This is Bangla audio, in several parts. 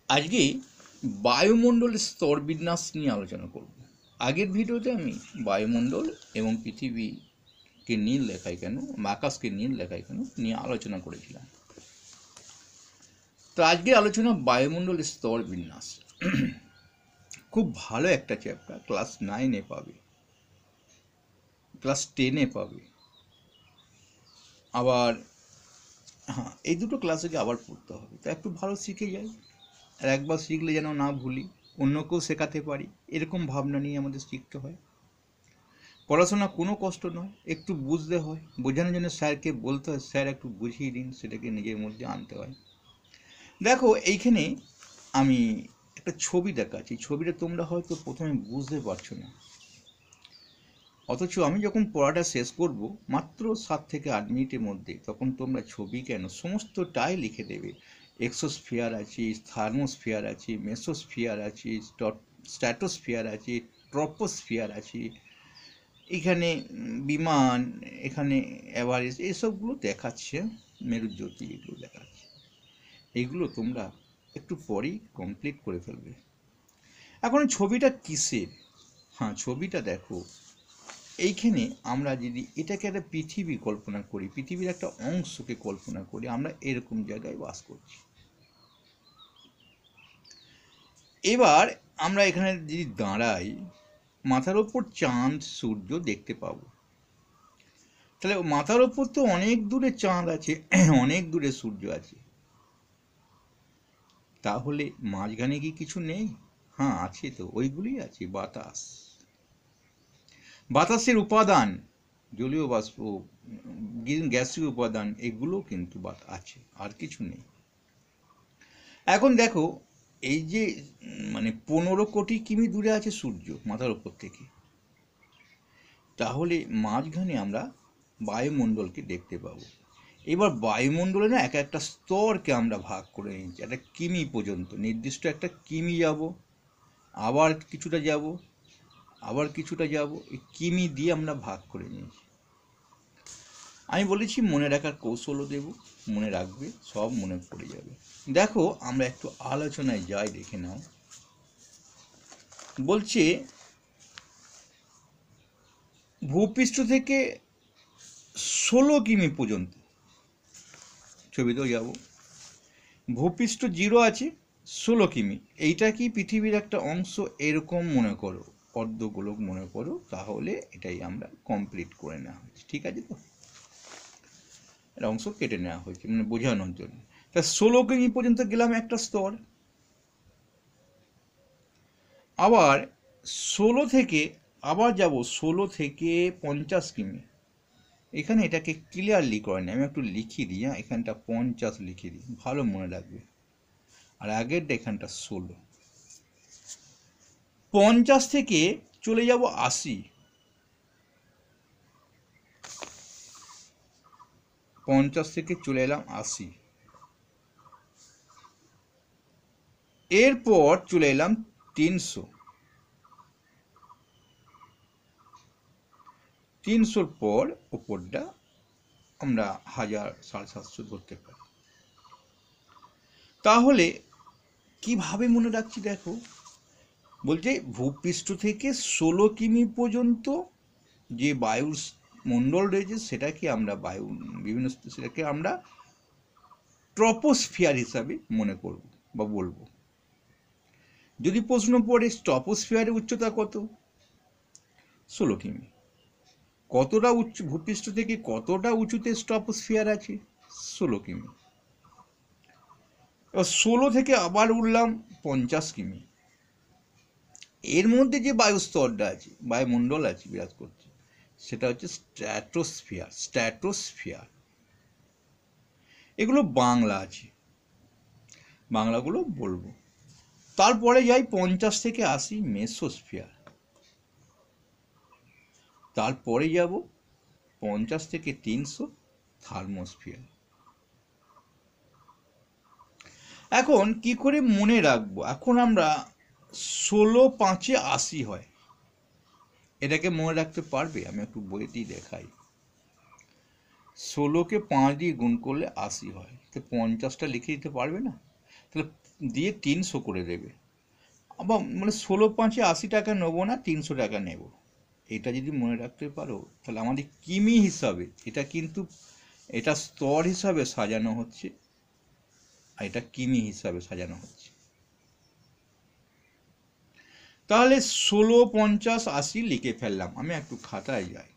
আজকে বায়ুমণ্ডলের স্তরবিন্যাস নিয়ে আলোচনা করব। আগের ভিডিওতে আমি বায়ুমণ্ডল এবং পৃথিবীকে নীল দেখায় কেন, আকাশকে নীল দেখায় কেন নিয়ে আলোচনা করেছিলাম। তো আজকে আলোচনা বায়ুমণ্ডলের স্তরবিন্যাস। খুব ভালো একটা চ্যাপ্টার, ক্লাস 9-এ পাবে, ক্লাস 10-এ পাবে, আবার হ্যাঁ, এই দুটো ক্লাসে আবার পড়তে হবে। তো একটু ভালো শিখে যাই, আর একবার শিখলে যেন না ভুলি, অন্যকেও শেখাতে পারি, এরকম ভাবনা নিয়ে আমাদের শিখতে হয়। পড়াশোনা কোনো কষ্ট নয়, একটু বুঝতে হয়, বোঝানোর জন্য স্যারকে বলতে হয়, স্যার একটু বুঝিয়ে দিন, সেটাকে নিজের মধ্যে আনতে হয়। দেখো এইখানে আমি একটা ছবি দেখাচ্ছি, ছবিটা তোমরা হয়তো প্রথমে বুঝতে পারছো না, অথচ আমি যখন পড়াটা শেষ করব মাত্র 7 থেকে 8 মিনিটের মধ্যে, তখন তোমরা ছবি কেন সমস্তটাই লিখে দেবে। এক্সোস্ফিয়ার আছে, থার্মোস্ফিয়ার আছে, মেসোস্ফিয়ার আছে, স্ট্র্যাটোস্ফিয়ার আছে, ট্রপোস্ফিয়ার আছে, এখানে বিমান, এখানে এভারেস্ট, এসবগুলো দেখাচ্ছে, মেরুজ্যোতি, এগুলো দেখাচ্ছে। এগুলো তোমরা একটু পরেই কমপ্লিট করে ফেলবে। এখন ছবিটা কিসের? হ্যাঁ, ছবিটা দেখো, এইখানে আমরা যদি এটাকে একটা পৃথিবী কল্পনা করি, পৃথিবীর একটা অংশকে কল্পনা করি, আমরা এরকম জায়গায় বাস করছি। এবার আমরা এখানে যদি দাঁড়াই, মাথার ওপর চাঁদ সূর্য দেখতে পাবো। তাহলে মাথার ওপর তো অনেক দূরে চাঁদ আছে, অনেক দূরে সূর্য আছে, তাহলে মাঝখানে কি কিছু নেই? হ্যাঁ আছে তো, ওইগুলি আছে। বাতাস, বাতাসের উপাদান, জলীয় বাষ্প, গ্যাসীয় উপাদান, এগুলো কিন্তু আছে, আর কিছু নেই। এখন দেখো, এই যে 15 কোটি কিমি দূরে আছে সূর্য মাথার ওপর থেকে, তাহলে মাঝখানে আমরা বায়ুমণ্ডলকে দেখতে পাবো। এবার বায়ুমণ্ডলে না এক একটা স্তরকে আমরা ভাগ করে নিচ্ছি, একটা কিমি পর্যন্ত, নির্দিষ্ট একটা কিমি যাব, আবার কিছুটা যাব, আবার কিছুটা যাব, এই কিমি দিয়ে আমরা ভাগ করে নিয়েছি। আমি বলেছি মনে রাখার কৌশলও দেব, মনে রাখবে, সব মনে পড়ে যাবে। দেখো আমরা একটু আলোচনায় যাই, দেখে নাও। বলছে ভূপৃষ্ঠ থেকে 16 কিমি পর্যন্ত, ছবিতেও যাব, ভূপৃষ্ঠ 0 আছে, 16 কিমি, এইটা কি পৃথিবীর একটা অংশ, এরকম মনে করো, অর্ধগোলক মনে করো, তাহলে এটাই আমরা কমপ্লিট করে নেওয়া হয়েছে। ঠিক আছে তো, এটা অংশ কেটে নেওয়া হয়েছে বোঝানোর জন্য। তা 16 কিমি পর্যন্ত গেলাম একটা স্তর, আবার 16 থেকে আবার যাব 16 থেকে 50 কিমি। এখানে এটাকে ক্লিয়ারলি করে নিই, আমি একটু লিখিয়ে দিই, এখানটা 50 লিখে দিই, ভালো মনে রাখবে, আর আগেরটা এখানটা 16। 50 থেকে চলে যাব 80, 50 থেকে চলে এলাম 80, এরপর চলে এলাম 300, 300-র পর ওপরটা আমরা 1000, 750 ধরতে পারি। তাহলে কিভাবে মনে রাখছি দেখো, বলছে ভূপৃষ্ঠ থেকে 16 কিমি পর্যন্ত যে বায়ুর মণ্ডল রয়েছে, সেটাকে আমরা সেটাকে আমরা ট্রপোস্ফিয়ার হিসাবে মনে করব বা বলবো। যদি প্রশ্ন পড়ে ট্রপোস্ফিয়ারের উচ্চতা কত, 16 কিমি, কতটা উচ্চ, ভূপৃষ্ঠ থেকে কতটা উঁচুতে ট্রপোস্ফিয়ার আছে, 16 কিমি। এবার 16 থেকে আবার উঠলাম 50 কিমি, এর মধ্যে যে বায়ুস্তরটা আছে, বায়ুমণ্ডল আছে, বিরাজ করছে, সেটা হচ্ছে স্ট্র্যাটোস্ফিয়ার। স্ট্র্যাটোস্ফিয়ার এগুলো বাংলা আছে, বাংলাগুলো বলবো। তারপরে যাই 50 থেকে 80, মেসোস্ফিয়ার। তারপরে যাব 50 থেকে 300, থার্মোস্ফিয়ার। এখন কি করে মনে রাখবো? এখন আমরা 16×5 = 80 হয়, এটাকে মনে রাখতে পারবে? আমি একটু বইতেই দেখাই। 16কে 5 দিয়ে গুণ করলে 80 হয়, তো 50টা লিখে দিতে পারবে না? তাহলে দিয়ে 300 করে দেবে। আবার মানে 16×5 টাকা নেবো না, 300 টাকা নেব। এটা যদি মনে রাখতে পারো তাহলে আমাদের কিমি হিসাবে এটা কিন্তু এটা স্তর হিসাবে সাজানো হচ্ছে, আর এটা কিমি হিসাবে সাজানো হচ্ছে। তাহলে 16, 50, 80 লিখে ফেললাম। আমি একটু খাতায় যাই।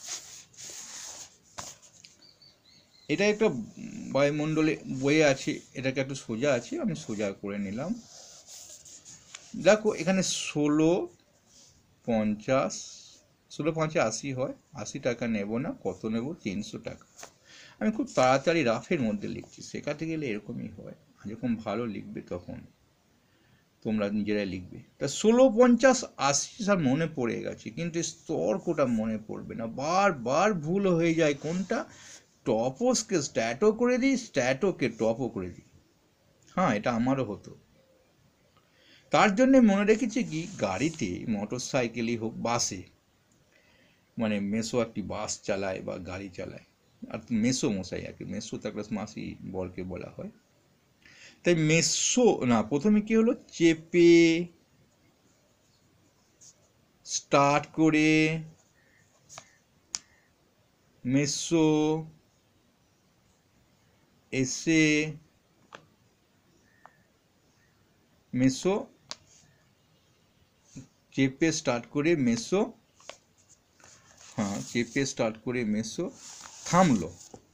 এটা একটা বায়ুমণ্ডলে বয়ে আছে, এটাকে একটু সোজা আছে, আমি সোজা করে নিলাম। দেখো এখানে 16, 50, 16×5 80 হয়, 80 টাকা নেব না, কত নেব? 300 টাকা। আমি খুব তাড়াতাড়ি রাফের মধ্যে লিখছি, শেখাতে গেলে এরকমই হয়, যখন ভালো লিখবে তখন তোমরা নিজেরাই লিখবে। তা 16, 50, 80 সব মনে পড়ে গেছে, কিন্তু স্তর কোটা মনে পড়বে না, বারবার ভুল হয়ে যায়। কোনটা? টপোসকে স্ট্যাটো করে দিই, স্ট্যাটোকে টপও করে দিই। হ্যাঁ, এটা আমারও হতো। তার জন্য মনে রেখেছি কি, গাড়িতে মোটর সাইকেলই হোক, বাসে, মানে মেসো একটি বাস চালায় বা গাড়ি চালায়, আর মেসো মশাই আর কি, মেসো তাকে মাসি বরকে বলা হয়। তাই মেসো না, প্রথমে কি হলো, চেপে স্টার্ট করে মেসো এসে মেসো চেপে স্টার্ট করে মেসো, হ্যাঁ চেপে স্টার্ট করে মেসো থামলো,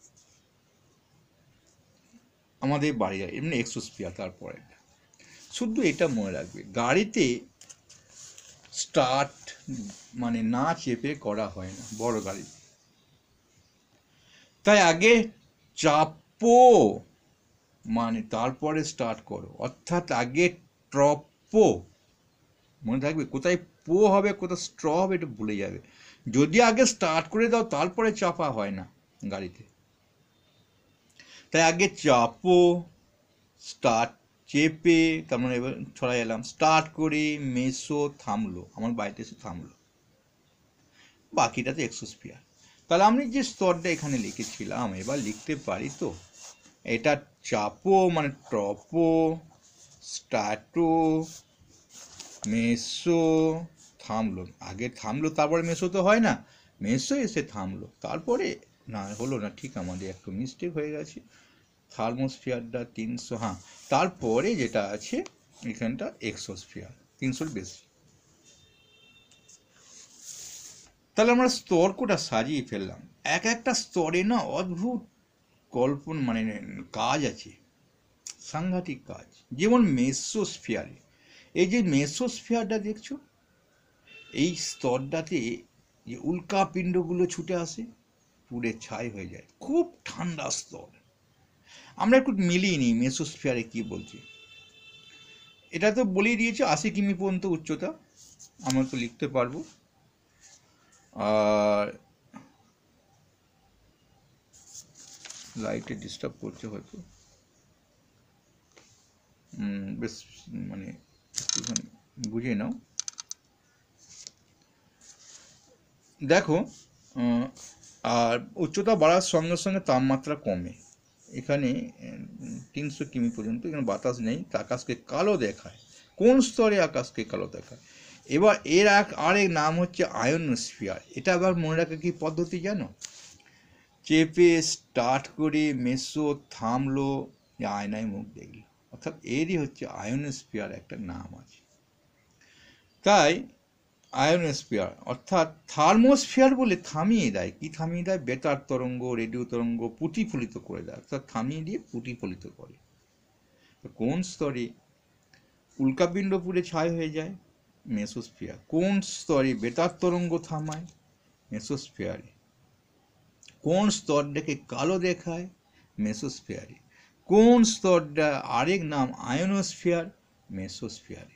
আমাদের বাড়ি যায় এমনি এক্সোস্ফিয়ার। তারপরে শুধু এটা মনে রাখবে, গাড়িতে স্টার্ট মানে না চেপে করা হয় না বড় গাড়িতে। তাই আগে চাপো মানে তারপরে স্টার্ট করো, অর্থাৎ আগে ট্রপো। মনে থাকবে কোথায় পো হবে কোথায় স্ট্র হবে এটা ভুলে যাবে। যদি আগে স্টার্ট করে দাও তারপরে চাপা হয় না গাড়িতে। তাই আগে চাপো, স্টার্ট চেপে, তার মানে এবার ছড়াই এলাম, স্টার্ট করে মেসো থামলো, আমার বাড়িতে এসে থামলো, বাকিটাতে এক্সোস্ফিয়ার। তাহলে আমি যে স্তরটা এখানে লিখেছিলাম এবার লিখতে পারি তো, এটা চাপো মানে ট্রপো, স্টার্টো, মেসো, থামলো। আগে থামলো তারপরে মেসো তো হয় না, মেসো এসে থামলো তারপরে, না হলো না, ঠিক আমাদের একটু মিস্টেক হয়ে গেছে। থার্মোস্ফিয়ারটা 300, হ্যাঁ তারপরে যেটা আছে এখানটা এক্সোস্ফিয়ার 300-র বেশি। তাহলে আমরা স্তর কোটা সাজিয়ে ফেললাম। এক একটা স্তরে না অদ্ভুত কল্পনা মানে কাজ আছে, সাংঘাতিক কাজ। যেমন মেসোস্ফিয়ারে, এই যে মেসোস্ফিয়ারটা দেখছো, এই স্তরটাতে যে উল্কাপিণ্ডগুলো ছুটে আসে পুড়ে ছাই হয়ে যায়, খুব ঠান্ডা স্তর। আমরা একটু মিলিয়ে নিই মেসোস্ফিয়ারে কি বলছি। এটা তো বলেই দিয়েছে 80 কিমি পর্যন্ত উচ্চতা, আমরা তো লিখতে পারবো। আর লাইটে ডিস্টার্ব করছে হয়তো, বেশ মানে একটুখানি বুঝে নাও। দেখো আর উচ্চতা বাড়ার সঙ্গে সঙ্গে তাপমাত্রা কমে। এখানে 300 কিমি পর্যন্ত, এখানে বাতাস নেই, আকাশকে কালো দেখায়। কোন স্তরে আকাশকে কালো দেখায়? এবার এর আরেক নাম হচ্ছে আয়োনোস্ফিয়ার। এটা আবার মনে রাখা কি পদ্ধতি জানো? চেপে স্টার্ট করে মেসো থামলো, আয়নায় মুখ দেখলো, অর্থাৎ এরই হচ্ছে আয়োনোস্ফিয়ার একটা নাম আছে। তাই আয়োনোস্ফিয়ার অর্থাৎ থার্মোস্ফিয়ার বলে থামিয়ে দেয়। কি থামিয়ে দেয়? বেতার তরঙ্গ, রেডিও তরঙ্গ প্রতিফলিত করে দেয়, অর্থাৎ থামিয়ে দিয়ে প্রতিফলিত করে। কোন স্তরে উল্কাপিণ্ড পুড়ে ছাই হয়ে যায়? মেসোস্ফিয়ার। কোন স্তরে বেতার তরঙ্গ থামায়? মেসোস্ফিয়ারে। কোন স্তরটাকে কালো দেখায়? মেসোস্ফিয়ারে। কোন স্তরটা আরেক নাম আয়োনোস্ফিয়ার? মেসোস্ফিয়ারে।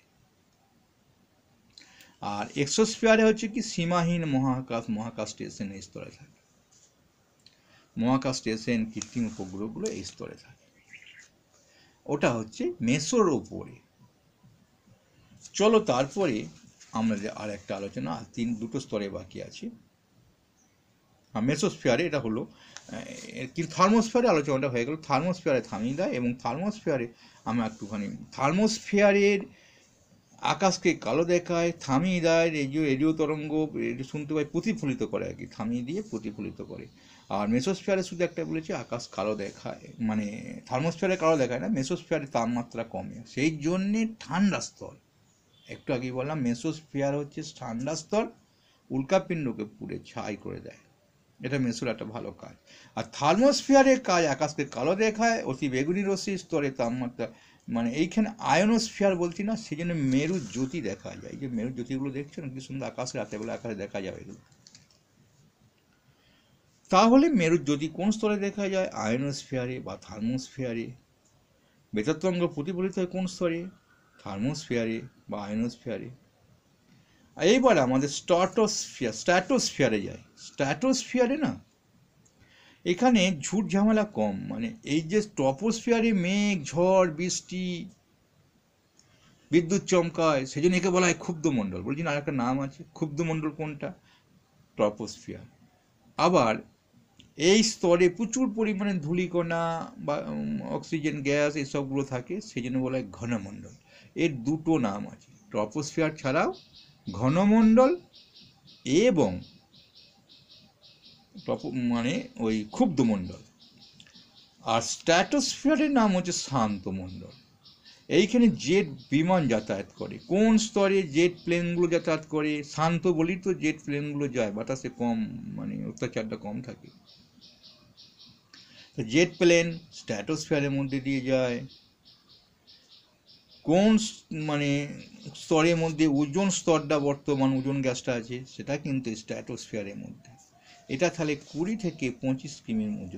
আর এক্সোস্ফিয়ারে হচ্ছে কি সীমাহীন মহাকাশ, মহাকাশ স্টেশন এই স্তরে থাকে, মহাকাশ স্টেশন কৃত্রিম উপগ্রহগুলো এই স্তরে থাকে। ওটা হচ্ছে মেসোর ওপরে। চলো তারপরে আমরা আর একটা আলোচনা, দুটো স্তরে বাকি আছে। মেসোস্ফিয়ারে এটা হলো কিন্তু থার্মোস্ফিয়ারে আলোচনাটা হয়ে গেল, থার্মোস্ফিয়ারে থামিয়ে দেয় এবং থার্মোস্ফিয়ারে আমরা একটুখানি থার্মোস্ফিয়ারের আকাশকে কালো দেখায়, থামিয়ে দেয়, রেডিও তরঙ্গ শুনতে পাই, প্রতিফলিত করে আর কি, থামিয়ে দিয়ে প্রতিফলিত করে। আর মেসোস্ফিয়ারে শুধু একটা বলেছে আকাশ কালো দেখায়, মানে থার্মোস্ফিয়ারে কালো দেখায় না, মেসোস্ফিয়ারে তাপমাত্রা কমে, সেই জন্যে ঠান্ডা স্তর। একটু আগেই বললাম মেসোস্ফিয়ার হচ্ছে ঠান্ডা স্তর, উল্কাপিণ্ডকে পুড়ে ছাই করে দেয়, এটা মেসোর একটা ভালো কাজ। আর থার্মোস্ফিয়ারের কাজ আকাশকে কালো দেখায়, অতি বেগুনি রশ্মি স্তরে তাপমাত্রা, মানে এইখানে আয়নোস্ফিয়ার বলছি না, সেই জন্য মেরু জ্যোতি দেখা যায়। এই যে মেরু জ্যোতিগুলো দেখছো না, কি সুন্দর আকাশে রাতেরবেলা আকাশে দেখা যাবে এগুলো। তাহলে মেরু জ্যোতি কোন স্তরে দেখা যায়? আয়নোস্ফিয়ারে বা থার্মোস্ফিয়ারে। বেতার তরঙ্গ প্রতিফলিত হয় কোন স্তরে? থার্মোস্ফিয়ারে বা আয়নোস্ফিয়ারে। এইবার আমাদের স্ট্র্যাটোস্ফিয়ারে যায়। স্ট্র্যাটোস্ফিয়ারে না, এখানে ঝুট ঝামেলা কম, মানে এই যে ট্রপোস্ফিয়ারে মেঘ, ঝড়, বৃষ্টি, বিদ্যুৎ চমকায়, সেই জন্য একে বলা হয় ক্ষুব্ধমণ্ডল। বলছি না, আর একটা নাম আছে ক্ষুব্ধমণ্ডল, কোনটা? ট্রপোস্ফিয়ার। আবার এই স্তরে প্রচুর পরিমাণে ধূলিকণা বা অক্সিজেন গ্যাস এসবগুলো থাকে, সেই জন্য বলা হয় ঘনমণ্ডল। এর দুটো নাম আছে, ট্রপোস্ফিয়ার ছাড়াও ঘনমণ্ডল এবং মানে ওই ক্ষুব্ধমণ্ডল। আর স্ট্র্যাটোস্ফিয়ারের নাম হচ্ছে শান্তমণ্ডল। এইখানে জেট বিমান যাতায়াত করে। কোন স্তরে? জেট প্লেনগুলো যাতায়াত করে। শান্ত বলি তো জেট প্লেনগুলো যায়, বাতাসে কম, মানে অত্যাচারটা কম থাকে। জেট প্লেন স্ট্র্যাটোস্ফিয়ারের মধ্যে দিয়ে যায়। কোন মানে স্তরের মধ্যে? ওজোন স্তরটা, বর্তমান ওজোন গ্যাসটা আছে, সেটা কিন্তু স্ট্র্যাটোস্ফিয়ারের মধ্যে। এটা তাহলে 20 থেকে 25 কিমির মধ্যে।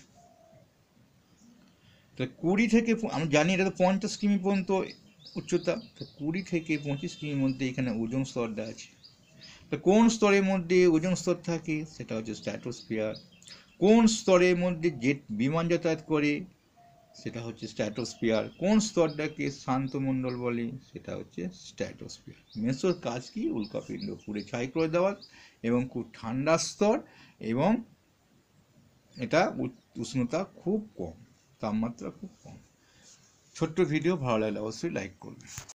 তো 20 থেকে, আমি জানি এটা তো 50 কিমি পর্যন্ত উচ্চতা, তো 20 থেকে 25 কিমির মধ্যে এখানে ওজোন স্তরটা আছে। তো কোন স্তরের মধ্যে ওজোন স্তর থাকে? সেটা হচ্ছে স্ট্র্যাটোস্ফিয়ার। কোন স্তরের মধ্যে জেট বিমান যাতায়াত করে? সেটা হচ্ছে স্ট্র্যাটোস্ফিয়ার। কোন স্তরটাকে শান্তমণ্ডল বলে? সেটা হচ্ছে স্ট্র্যাটোস্ফিয়ার। মেসোর কাজ কি? উল্কাপিণ্ড পুড়ে ছাই করে দেওয়া, এবং খুব ঠান্ডা স্তর, এবং এটা উষ্ণতা খুব কম, তাপমাত্রা খুব কম। ছোট্ট ভিডিও ভালো লাগলে অবশ্যই লাইক করবে।